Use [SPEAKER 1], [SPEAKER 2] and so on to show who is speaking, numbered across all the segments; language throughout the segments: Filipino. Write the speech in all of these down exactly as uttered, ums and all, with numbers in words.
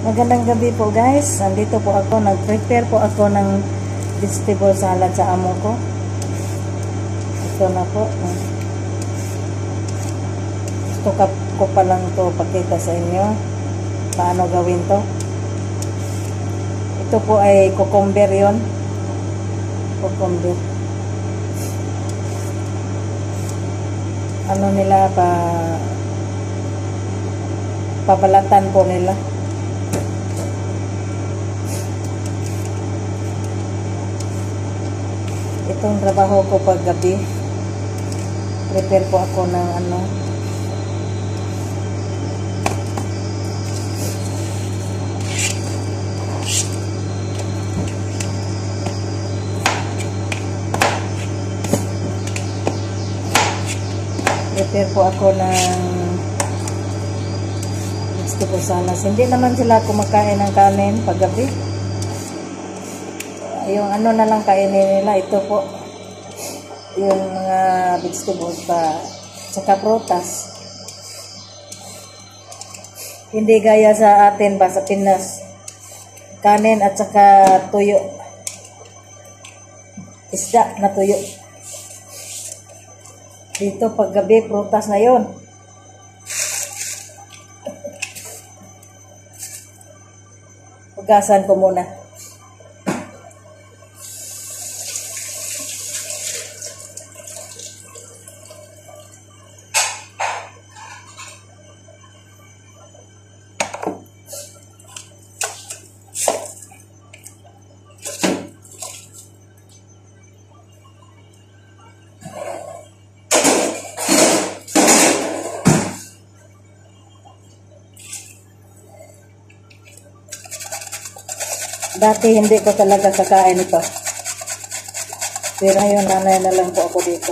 [SPEAKER 1] Magandang gabi po guys. Nandito po ako, nag-prepare po ako ng vegetable salad sa amo ko. Ito na po. Gusto ko pa lang to pakita sa inyo paano gawin to. Ito po ay cucumber yon. Cucumber. Ano nila pa pabalatan po nila. Itong trabaho ko pag gabi. Prepare po ako ng ano. Prepare po ako ng vegetable salad. Hindi naman sila kumakain ng kanin pag gabi. Yung ano na lang kainin nila, ito po yung mga uh, vegetables pa saka prutas. Hindi gaya sa atin ba sa Pinas, kanin at saka tuyo, isda na tuyo. Dito pag gabi prutas na yon. Hugasan ko muna. Dati hindi ko talaga kakain ito. Pero ngayon nanay na lang po ako dito.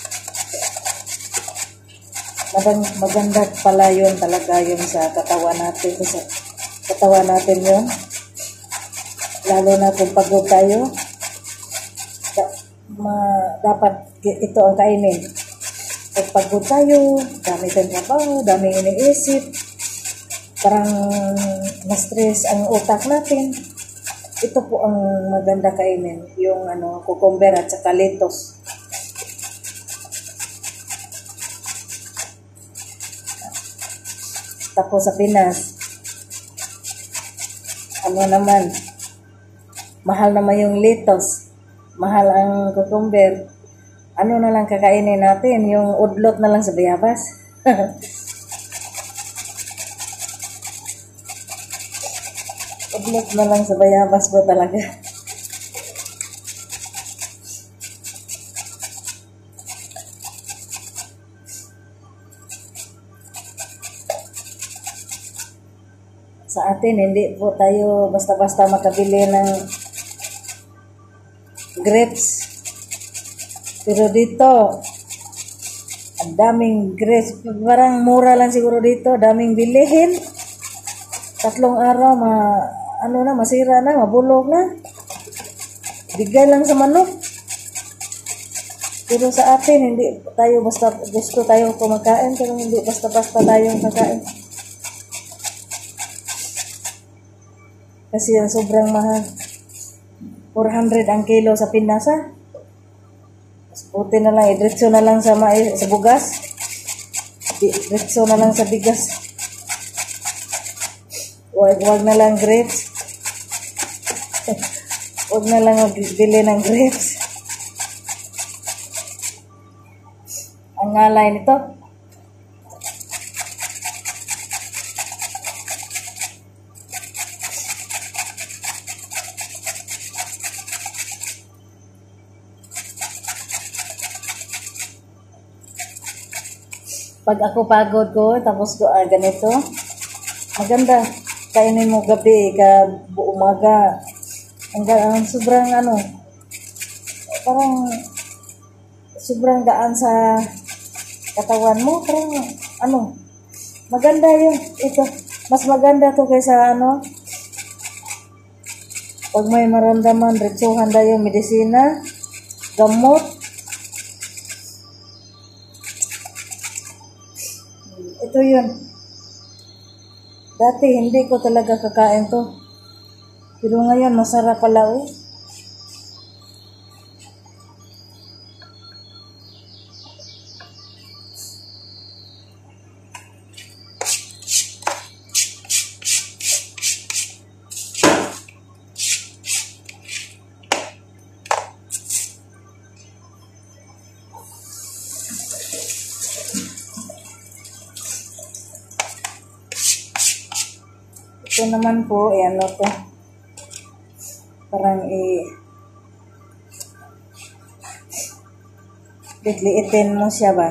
[SPEAKER 1] Maganda pala yun talaga yun sa katawan natin. Sa katawan natin yun. Lalo na kung pagod tayo. Da, ma, dapat ito ang kainin. Pag pagod tayo, dami tayong trabaho, dami iniisip. Parang na-stress ang utak natin. Ito po ang maganda kainin, yung ano, cucumber at saka lettuce. Tapos sa Pinas, ano naman, mahal naman yung lettuce, mahal ang cucumber. Ano na lang kakainin natin, yung udlot na lang sa bayabas. Udlot na lang sa bayabas po talaga. Sa atin, hindi po tayo basta-basta makabili ng grapes. Pero dito, ang daming grapes. Parang mura lang siguro dito, daming bilihin. Tatlong araw, ma, ano na, masira na, mabulog na. Bigay lang sa manok. Pero sa atin, hindi tayo basta, gusto tayo kumakain, pero hindi basta-basta tayong kakain. Kasi ang sobrang mahal. four hundred ang kilo sa Pinas, ha? Puti na lang, idretso na lang sa, sa bugas. Idretso na lang sa bigas. Huwag, huwag na lang grapes. Huwag na lang magbili ng grapes. Ang ngalay nito. Pag ako pagod ko, tapos ko ah, ganito, maganda. Kainin mo gabi, ka umaga. Ang, ang sobrang ano, parang sobrang gaan sa katawan mo. Parang ano, maganda yun. Ito, mas maganda to kaysa ano, pag may maramdaman, retsuhan tayo medisina, gamot. Ito yun. Dati hindi ko talaga kakain to. Pero ngayon masarap pala oh. Ito naman po, eh ano to, parang i liitin mo siya ba?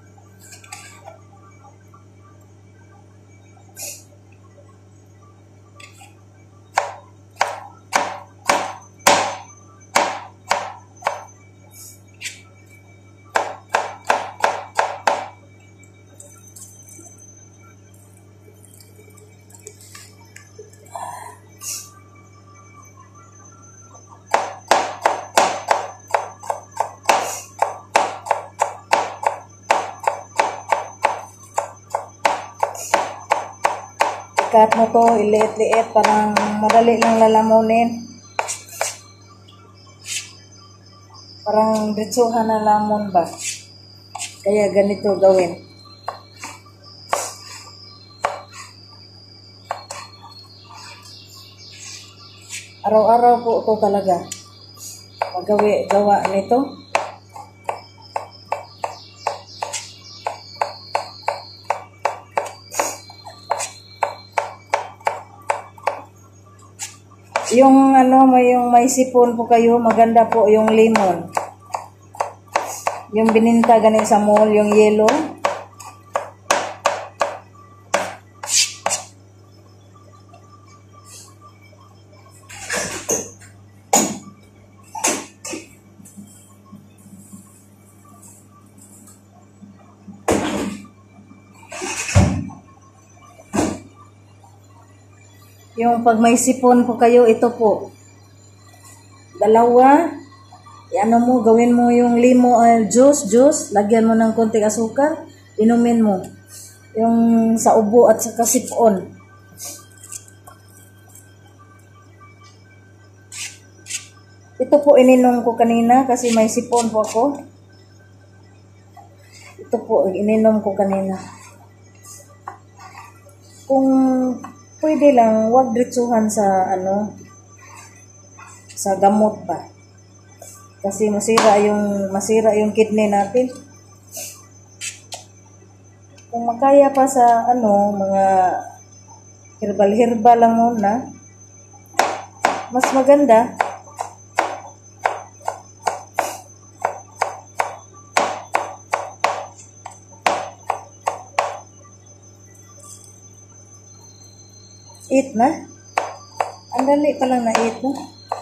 [SPEAKER 1] Ikat mo to, iliit-liit, parang madali lang lalamunin. Parang ditsuhan na lamon ba? Kaya ganito gawin. Araw-araw po ito talaga. Magawi, gawa nito. Yung ano, may yung may sipon po kayo, maganda po yung lemon. Yung bininta ganun sa mall, yung yellow. Yung pag may sipon po kayo, ito po. Dalawa. Ano mo, gawin mo yung limo uh, juice, juice. Lagyan mo ng konting asukar. Inumin mo. Yung sa ubo at sa sipon. Ito po ininom ko kanina kasi may sipon po ako. Ito po ininom ko kanina. Kung pwede lang, wag diretsuhan sa ano, sa gamot ba. Kasi masira yung masira yung kidney natin. Kung makaya pa sa ano, mga herbal-herbal lang muna, mas maganda. Eat na. Ang dali pa lang na eat no.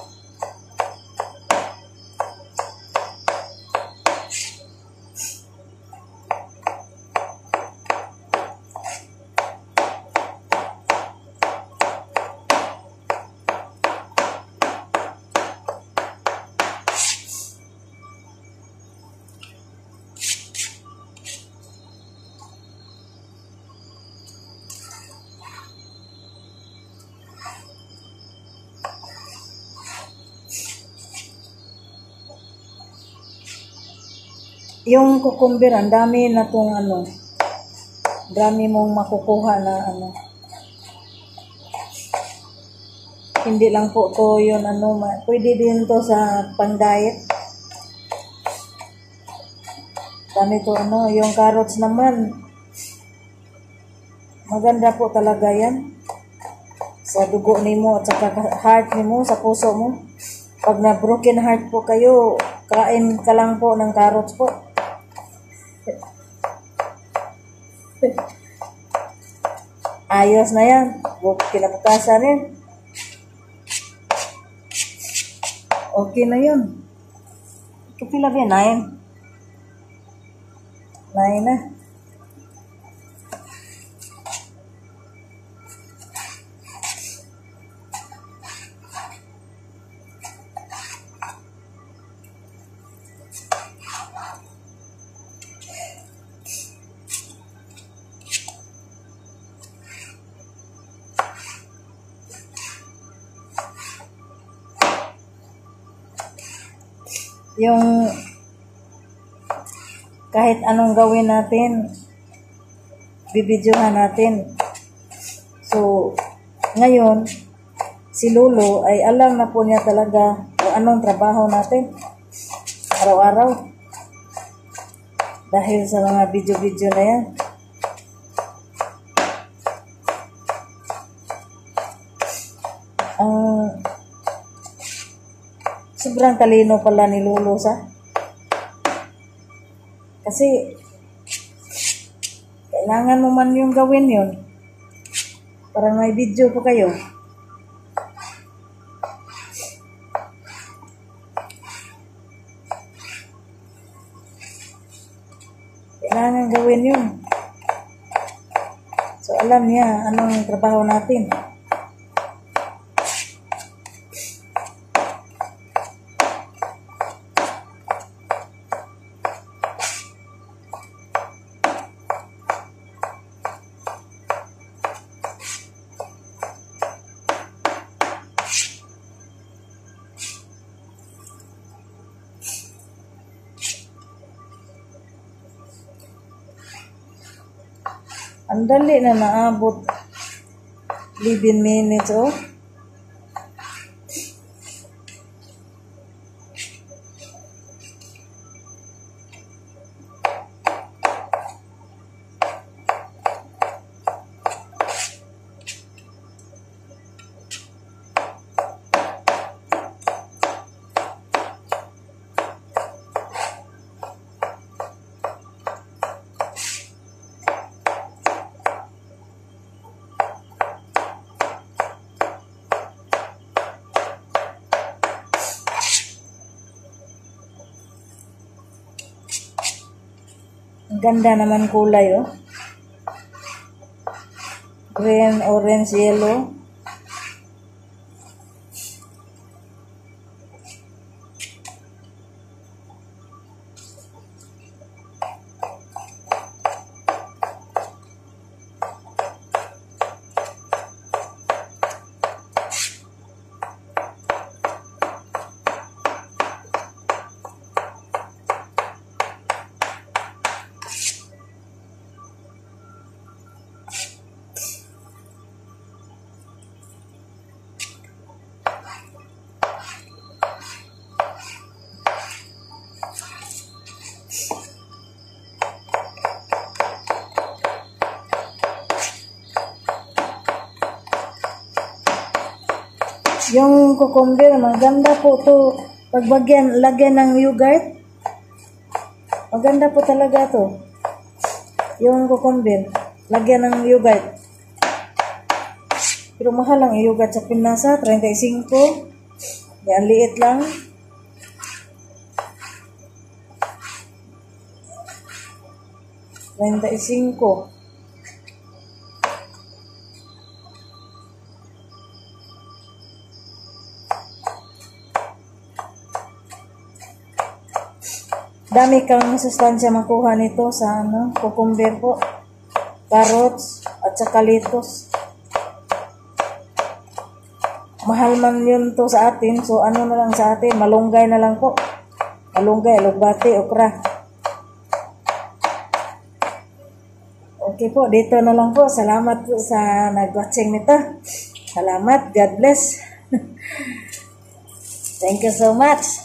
[SPEAKER 1] Yung cucumber, ang dami na tong ano, dami mong makukuha na ano. Hindi lang po to yun ano, pwede din to sa pang-diet. Dami to ano, yung carrots naman, maganda po talaga yan. Sa dugo nimo at sa heart nimo, sa puso mo. Pag na broken heart po kayo, kain ka lang po ng carrots po. Ayos na yan. Kinabukasan yan. Okay na yun. Kapila ba yan? Nine. Nine na. yung kahit anong gawin natin, bibidyohan natin. So, ngayon, si Lolo ay alam na po niya talaga kung anong trabaho natin araw-araw. Dahil sa mga video-video na yan. Ang sobrang talino pala ni Lolo sa. Kasi kailangan mo man yung gawin yun para may video po kayo. Kailangan gawin yun. So alam niya anong trabaho natin. Ang dali na naabot. eleven minutes, oh. Ang ganda naman kulay, oh. Green, orange, yellow. Yung cucumber, maganda po to. Pagbagyan, lagyan ng yogurt. Maganda po talaga to. Yung cucumber, lagyan ng yogurt. Pero mahal ang yogurt sa Pinasa, thirty-five. Yan, liit lang. thirty-five. Dami kang sustansya makuha nito sa ano, cucumber po, carrots, at saka lettuce. Mahal man yun to sa atin, so ano na lang sa atin, malunggay na lang po. Malunggay, lugbati, okra. Okay po, dito na lang po. Salamat po sa nag-watching nito. Salamat, God bless. Thank you so much.